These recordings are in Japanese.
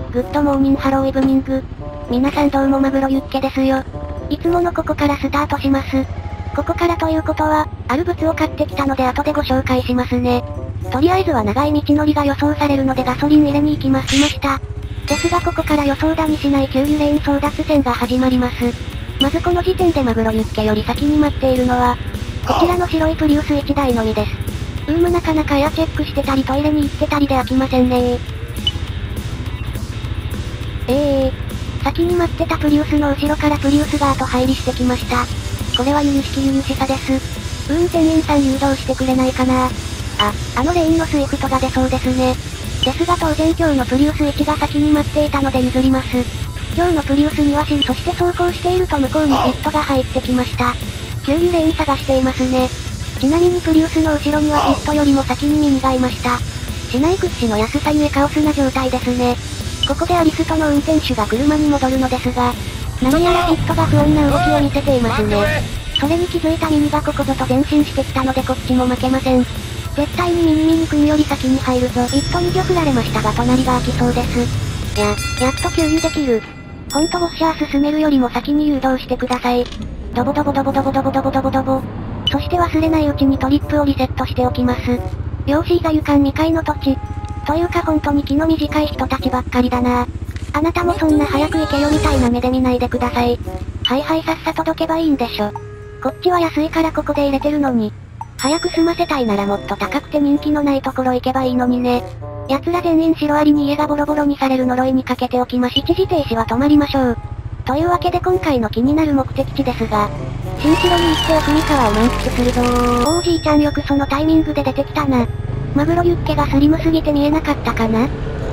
グッドモーニングハローイブニング。皆さんどうもマグロユッケですよ。いつものここからスタートします。ここからということは、ある物を買ってきたので後でご紹介しますね。とりあえずは長い道のりが予想されるのでガソリン入れに行きます。来ました。ですがここから予想だにしない給油レーン争奪戦が始まります。まずこの時点でマグロユッケより先に待っているのは、こちらの白いプリウス1台のみです。なかなかエアチェックしてたりトイレに行ってたりで飽きませんね先に待ってたプリウスの後ろからプリウスが後入りしてきました。これは由々しき由々しさです。店員さん誘導してくれないかな。あのレーンのスイフトが出そうですね。ですが当然今日のプリウス1が先に待っていたので譲ります。今日のプリウスにはそして走行していると向こうにピットが入ってきました。給油レーン探していますね。ちなみにプリウスの後ろにはピットよりも先にミニがいました。市内屈指の安さゆえカオスな状態ですね。ここでアリストの運転手が車に戻るのですが、何やらピットが不穏な動きを見せていますね。それに気づいたミニがここぞと前進してきたのでこっちも負けません。絶対にミニ君より先に入るぞ。ピットに玉振られましたが隣が開きそうです。やっと給油できる。ほんとウォッシャー進めるよりも先に誘導してください。ドボドボドボドボドボドボドボドボ。そして忘れないうちにトリップをリセットしておきます。漁師が床未開の土地。というか本当に気の短い人たちばっかりだな。あなたもそんな早く行けよみたいな目で見ないでください。はいさっさとどけばいいんでしょ。こっちは安いからここで入れてるのに。早く済ませたいならもっと高くて人気のないところ行けばいいのにね。奴ら全員シロアリに家がボロボロにされる呪いにかけておきまし。一時停止は止まりましょう。というわけで今回の気になる目的地ですが、新城に行って奥三河を満喫するぞー。おじいちゃんよくそのタイミングで出てきたな。マグロユッケがスリムすぎて見えなかったかな。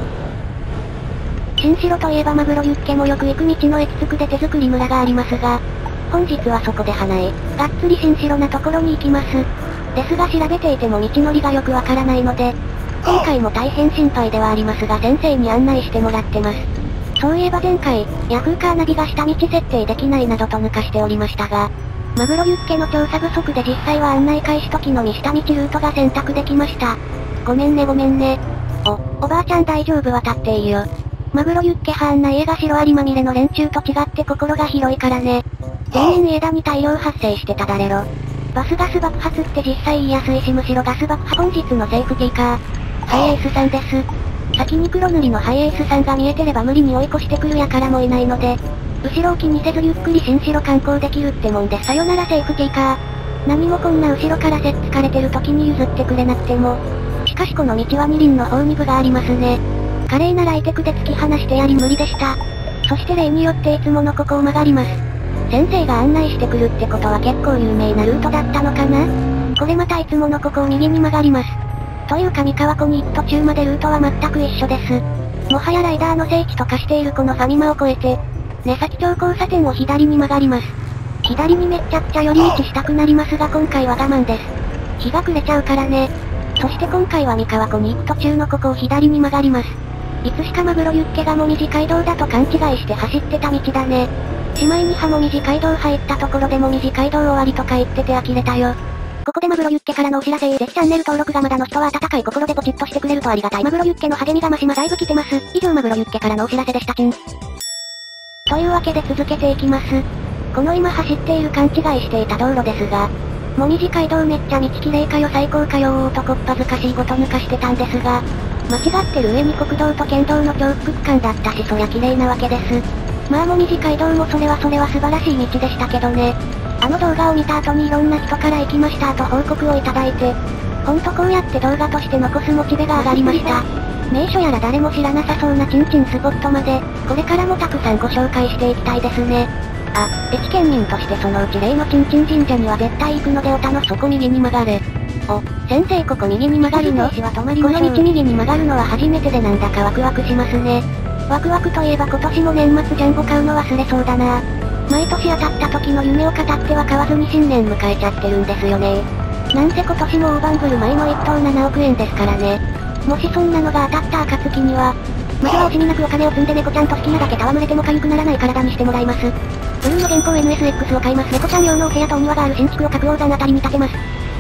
新城といえばマグロユッケもよく行く道の駅つくで手作り村がありますが、本日はそこで花江、がっつり新城なところに行きます。ですが調べていても道のりがよくわからないので、今回も大変心配ではありますが先生に案内してもらってます。そういえば前回、ヤフーカーナビが下道設定できないなどと抜かしておりましたが、マグロユッケの調査不足で実際は案内開始時のみ下道ルートが選択できました。ごめんね。おばあちゃん大丈夫渡っていいよ。マグロユッケ派あんな家がシロアリまみれの連中と違って心が広いからね。全員枝に大量発生してただれろ。バスガス爆発って実際言いやすいしむしろガス爆破本日のセーフティーカー。ハイエースさんです。先に黒塗りのハイエースさんが見えてれば無理に追い越してくるやからもいないので、後ろを気にせずゆっくり新城観光できるってもんでさよならセーフティーカー。何もこんな後ろからせっつかれてる時に譲ってくれなくても。しかしこの道は二輪の方に部がありますね。華麗なライテクで突き放してやり無理でした。そして例によっていつものここを曲がります。先生が案内してくるってことは結構有名なルートだったのかな。これまたいつものここを右に曲がります。というか三河湖に行く途中までルートは全く一緒です。もはやライダーの聖地と化しているこのファミマを越えて、根崎町交差点を左に曲がります。左にめっちゃくちゃ寄り道したくなりますが今回は我慢です。日が暮れちゃうからね。そして今回は三河湖に行く途中のここを左に曲がります。いつしかマグロユッケがもみじ街道だと勘違いして走ってた道だね。しまいにはもみじ街道入ったところでもみじ街道終わりとか言ってて呆れたよ。ここでマグロユッケからのお知らせぜひチャンネル登録がまだの人は温かい心でポチッとしてくれるとありがたい。マグロユッケの励みが増しだいぶ来てます。以上マグロユッケからのお知らせでしたちん。というわけで続けていきます。この今走っている勘違いしていた道路ですが、もみじ街道めっちゃ道綺麗かよ最高かよとこっぱずかしいごと抜かしてたんですが、間違ってる上に国道と県道の重複区間だったしそりゃ綺麗なわけです。まあもみじ街道もそれは素晴らしい道でしたけどね。あの動画を見た後にいろんな人から行きましたと報告をいただいて、ほんとこうやって動画として残すモチベが上がりました。名所やら誰も知らなさそうなチンチンスポットまで、これからもたくさんご紹介していきたいですね。駅県民としてそのうち例のチンチン神社には絶対行くのでお楽しみ。そこ右に曲がれ。先生ここ右に曲がるの？この道右に曲がるのは初めてでなんだかワクワクしますね。ワクワクといえば今年も年末ジャンボ買うの忘れそうだな。毎年当たった時の夢を語っては買わずに新年迎えちゃってるんですよね。なんせ今年も大盤振る舞いの1等7億円ですからね。もしそんなのが当たった暁には、まずは惜しみなくお金を積んで猫ちゃんと好きなだけ戯れても痒くならない体にしてもらいます。ブルーの現行 NSX を買います。猫ちゃん用のお部屋とお庭がある新築を角王山あたりに建てます。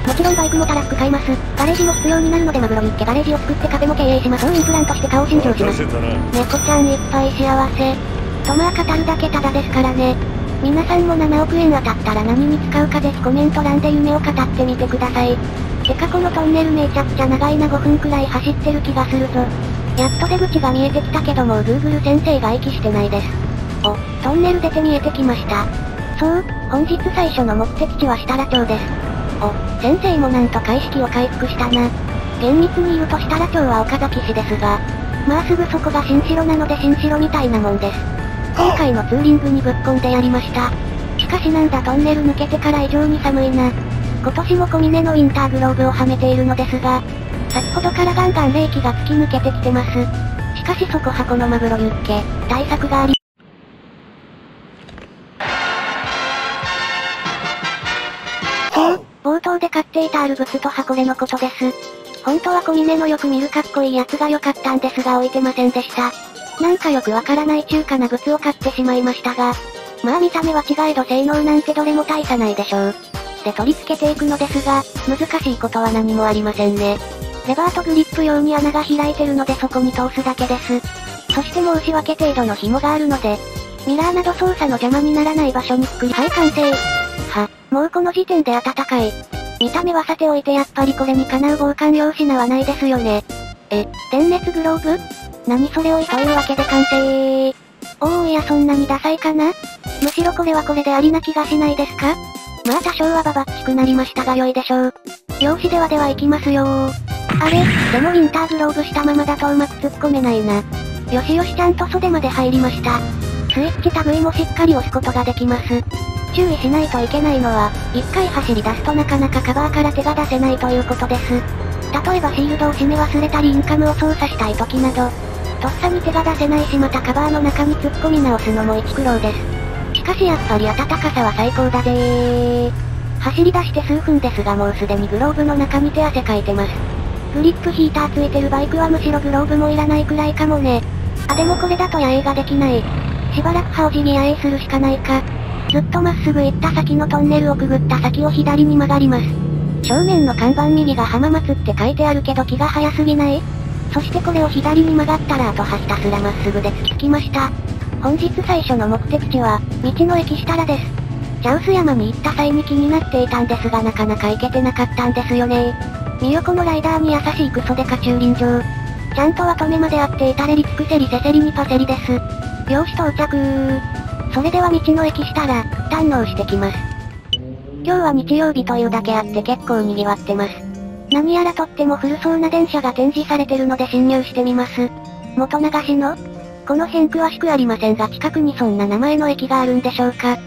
もちろんバイクもトラック買います。ガレージも必要になるのでマグロユッケガレージを作ってカフェも経営します。インプラントして顔を新調します。猫ちゃんいっぱい幸せ。とまあ語るだけタダですからね。皆さんも7億円当たったら何に使うかぜひコメント欄で夢を語ってみてください。てかこのトンネルめちゃくちゃ長いな5分くらい走ってる気がするぞ。やっと出口が見えてきたけどもう Google 先生が息してないです。お、トンネル出て見えてきました。そう、本日最初の目的地は設楽町です。お、先生もなんとか意識を回復したな。厳密に言うと設楽町は岡崎市ですが、まあすぐそこが新城なので新城みたいなもんです。今回のツーリングにぶっ込んでやりました。しかしなんだトンネル抜けてから異常に寒いな。今年も小峰のウィンターグローブをはめているのですが、先ほどからガンガン冷気が突き抜けてきてます。しかしそこ箱のマグロユッケ、対策があり。そう、冒頭で買っていたある物と箱でのことです。本当は小峰のよく見るかっこいいやつが良かったんですが置いてませんでした。なんかよくわからない中華な物を買ってしまいましたが、まあ見た目は違えど性能なんてどれも大差ないでしょう。で取り付けていくのですが、難しいことは何もありませんね。レバーとグリップ用に穴が開いてるのでそこに通すだけです。そして申し訳程度の紐があるので、ミラーなど操作の邪魔にならない場所にくくり、はい完成。は、もうこの時点で暖かい。見た目はさておいてやっぱりこれにかなう防寒用品はないですよね。電熱グローブ？何それおいというわけで完成。いやそんなにダサいかな？むしろこれはこれでありな気がしないですか？まあ多少はババッチくなりましたが良いでしょう。用紙では行きますよー。あれ、でもウィンターグローブしたままだとうまく突っ込めないな。よしよしちゃんと袖まで入りました。スイッチタブイもしっかり押すことができます。注意しないといけないのは、一回走り出すとなかなかカバーから手が出せないということです。例えばシールドを締め忘れたりインカムを操作したい時など、とっさに手が出せないしまたカバーの中に突っ込み直すのも一苦労です。しかしやっぱり暖かさは最高だぜー。走り出して数分ですがもうすでにグローブの中に手汗かいてます。グリップヒーターついてるバイクはむしろグローブもいらないくらいかもね。あでもこれだと野営ができない。しばらく歯をじぎ野営するしかないか。ずっとまっすぐ行った先のトンネルをくぐった先を左に曲がります。正面の看板右が浜松って書いてあるけど気が早すぎない？そしてこれを左に曲がったらあとはひたすらまっすぐで突き着きました。本日最初の目的地は、道の駅設楽です。茶臼山に行った際に気になっていたんですがなかなか行けてなかったんですよね。身横のライダーに優しいクソデカ駐輪場。ちゃんとは止めまであって至れり尽くせりせせりにパセリです。よし到着それでは道の駅設楽、堪能してきます。今日は日曜日というだけあって結構賑わってます。何やらとっても古そうな電車が展示されてるので侵入してみます。元流しの？この辺詳しくありませんが近くにそんな名前の駅があるんでしょうか。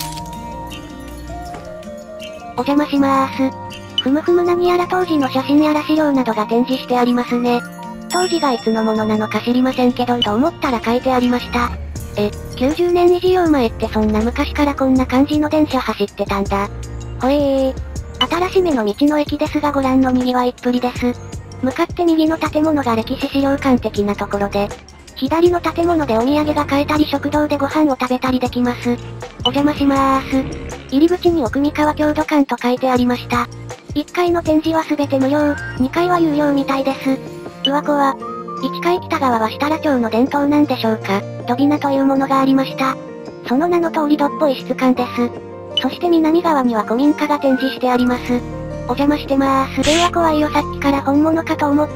お邪魔しまーす。ふむふむ何やら当時の写真やら資料などが展示してありますね。当時がいつのものなのか知りませんけどと思ったら書いてありました。90年以上前ってそんな昔からこんな感じの電車走ってたんだ。ほえー。新しめの道の駅ですがご覧の賑わいっぷりです。向かって右の建物が歴史資料館的なところで、左の建物でお土産が買えたり食堂でご飯を食べたりできます。お邪魔しまーす。入り口に奥三河郷土館と書いてありました。1階の展示は全て無料、2階は有料みたいです。うわこわ。1階北側は設楽町の伝統なんでしょうか。ドビナというものがありました。その名の通りどっぽい質感です。そして南側には古民家が展示してあります。お邪魔してまーす。では怖いよさっきから本物かと思った。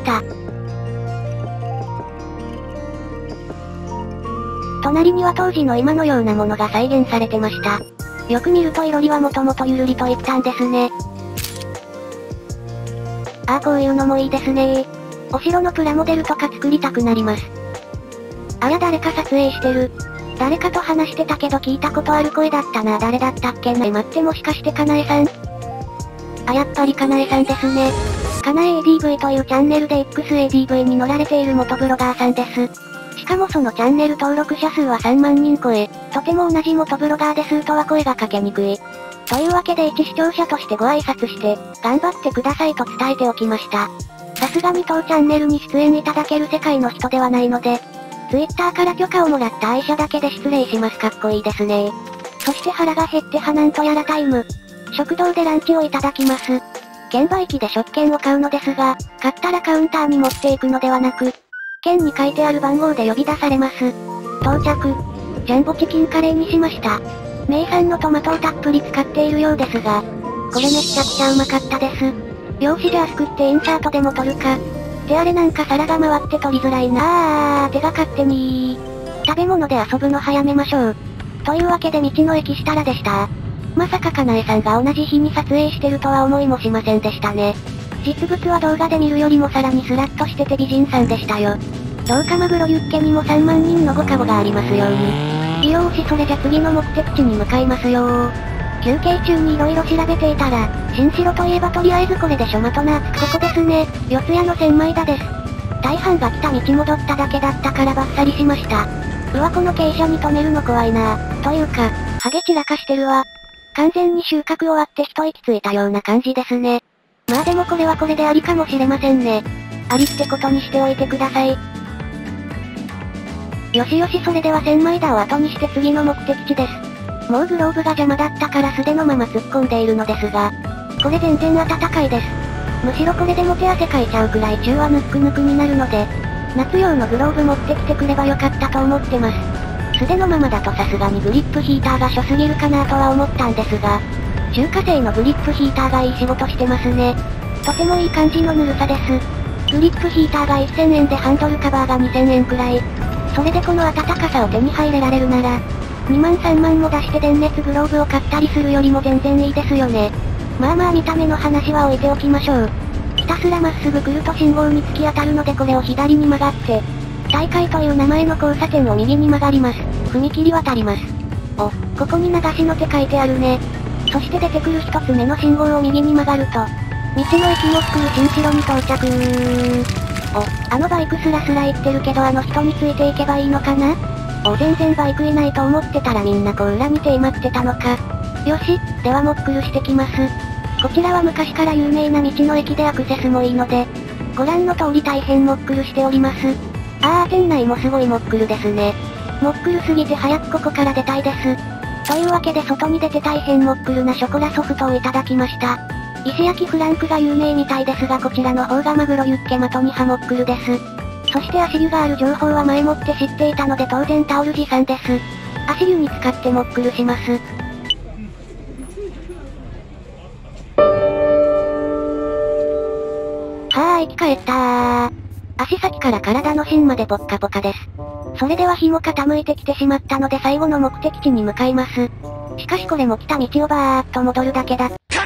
隣には当時の今のようなものが再現されてました。よく見るといろりはもともとゆるりと言ったんですね。ああこういうのもいいですねー。お城のプラモデルとか作りたくなります。あら誰か撮影してる。誰かと話してたけど聞いたことある声だったな。誰だったっけな。待ってもしかしてかなえさん？あやっぱりかなえさんですね。かなえ ADV というチャンネルで XADV に乗られている元ブロガーさんです。しかもそのチャンネル登録者数は3万人超え、とても同じ元ブロガーですとは声がかけにくい。というわけで一視聴者としてご挨拶して、頑張ってくださいと伝えておきました。さすがに当チャンネルに出演いただける世界の人ではないので、Twitter から許可をもらった愛車だけで失礼します。かっこいいですね。そして腹が減ってはなんとやらタイム。食堂でランチをいただきます。 券売機で食券を買うのですが、買ったらカウンターに持っていくのではなく、券に書いてある番号で呼び出されます。到着。ジャンボチキンカレーにしました。名産のトマトをたっぷり使っているようですが、これめちゃくちゃうまかったです。用紙じゃすくってインサートでも取るか。手あれなんか皿が回って取りづらいな手が勝手に食べ物で遊ぶの早めましょう。というわけで道の駅したらでした。まさかかなえさんが同じ日に撮影してるとは思いもしませんでしたね。実物は動画で見るよりもさらにスラッとしてて美人さんでしたよ。どうかマグロユッケにも3万人のご加護がありますように。よーしそれじゃ次の目的地に向かいますよ休憩中に色々調べていたら、新城といえばとりあえずこれでしょまとなここですね、四谷の千枚田です。大半が来た道戻っただけだったからバッサリしました。うわこの傾斜に止めるの怖いなというか、ハゲ散らかしてるわ。完全に収穫終わって一息ついたような感じですね。まあでもこれはこれでありかもしれませんね。ありってことにしておいてください。よしよしそれでは千枚田を後にして次の目的地です。もうグローブが邪魔だったから素手のまま突っ込んでいるのですが、これ全然暖かいです。むしろこれでも手汗かいちゃうくらい中はぬっくぬくになるので、夏用のグローブ持ってきてくればよかったと思ってます。素手のままだとさすがにグリップヒーターが初すぎるかなとは思ったんですが、中華製のグリップヒーターがいい仕事してますね。とてもいい感じのぬるさです。グリップヒーターが1000円でハンドルカバーが2000円くらい。それでこの暖かさを手に入れられるなら、2万3万も出して電熱グローブを買ったりするよりも全然いいですよね。まあまあ見た目の話は置いておきましょう。ひたすらまっすぐ来ると信号に突き当たるのでこれを左に曲がって、大海という名前の交差点を右に曲がります。踏切渡ります。お、ここに流しの手書いてあるね。そして出てくる一つ目の信号を右に曲がると、道の駅も作る新城に到着。お、あのバイクスラスラ行ってるけどあの人についていけばいいのかな？お、全然バイクいないと思ってたらみんなこう裏見て待ってたのか。よし、ではモックルしてきます。こちらは昔から有名な道の駅でアクセスもいいので、ご覧の通り大変モックルしております。店内もすごいモックルですね。モックルすぎて早くここから出たいです。というわけで外に出て大変モックルなショコラソフトをいただきました。石焼きフランクが有名みたいですがこちらの方がマグロユッケマトニハモックルです。そして足湯がある情報は前もって知っていたので当然タオル持参です。足湯に使ってモックルします。生き返ったー。足先から体の芯までポッカポカです。それでは日も傾いてきてしまったので最後の目的地に向かいます。しかしこれも来た道をバーっと戻るだけだ。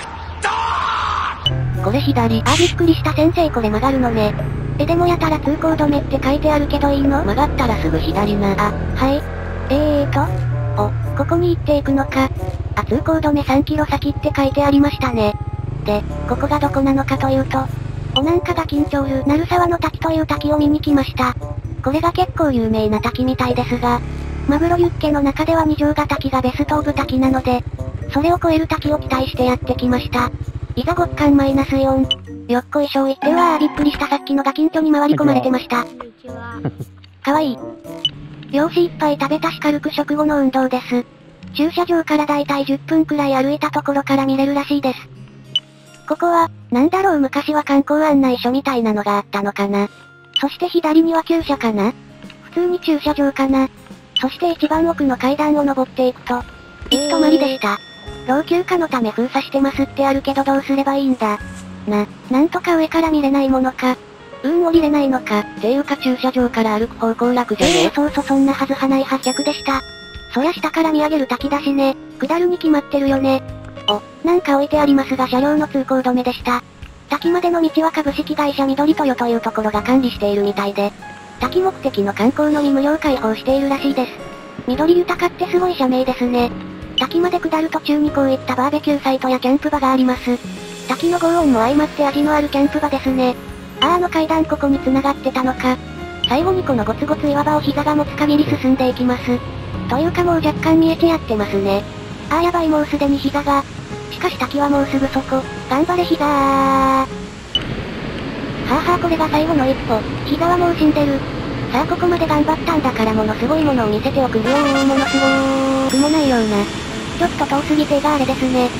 これ左。びっくりした先生これ曲がるのね。でもやたら通行止めって書いてあるけどいいの？曲がったらすぐ左な。はい。ここに行っていくのか。通行止め3キロ先って書いてありましたね。で、ここがどこなのかというと、なんかが緊張る鳴沢の滝という滝を見に来ました。これが結構有名な滝みたいですが、マグロユッケの中では二条ヶ滝がベストオブ滝なので、それを超える滝を期待してやってきました。いざ極寒-4。よっこいしょい。びっくりしたさっきのが近所に回り込まれてました。かわいい。漁師いっぱい食べたし軽く食後の運動です。駐車場からだいたい10分くらい歩いたところから見れるらしいです。ここは、なんだろう昔は観光案内所みたいなのがあったのかな。そして左には厩舎かな？普通に駐車場かな？そして一番奥の階段を登っていくと、行き止まりでした。老朽化のため封鎖してますってあるけどどうすればいいんだ。なんとか上から見れないものか。降りれないのか。っていうか駐車場から歩く方向楽じゃね？そうそんなはずはないは逆でした。そりゃ下から見上げる滝だしね。下るに決まってるよね。なんか置いてありますが車両の通行止めでした。滝までの道は株式会社緑豊というところが管理しているみたいで、滝目的の観光のみ無料開放しているらしいです。緑豊かってすごい社名ですね。滝まで下る途中にこういったバーベキューサイトやキャンプ場があります。滝の轟音も相まって味のあるキャンプ場ですね。階段ここに繋がってたのか。最後にこのゴツゴツ岩場を膝が持つ限り進んでいきます。というかもう若干見えちゃってますね。やばいもうすでに膝が。しかし滝はもうすぐそこ。頑張れ膝ー。これが最後の一歩。膝はもう死んでる。さあここまで頑張ったんだからものすごいものを見せておくよー。ものすごーくもないような。ちょっと遠すぎてがあれですね。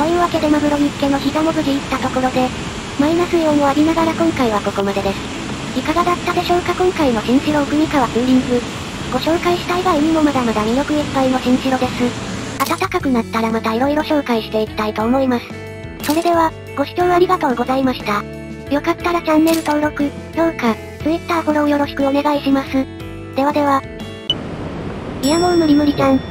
というわけでマグロユッケの膝も無事行ったところで、マイナスイオンを浴びながら今回はここまでです。いかがだったでしょうか。今回の新城奥三河ツーリング。ご紹介した以外にもまだまだ魅力いっぱいの新城です。暖かくなったらまた色々紹介していきたいと思います。それでは、ご視聴ありがとうございました。よかったらチャンネル登録、評価、Twitter フォローよろしくお願いします。ではでは。いやもう無理無理じゃん。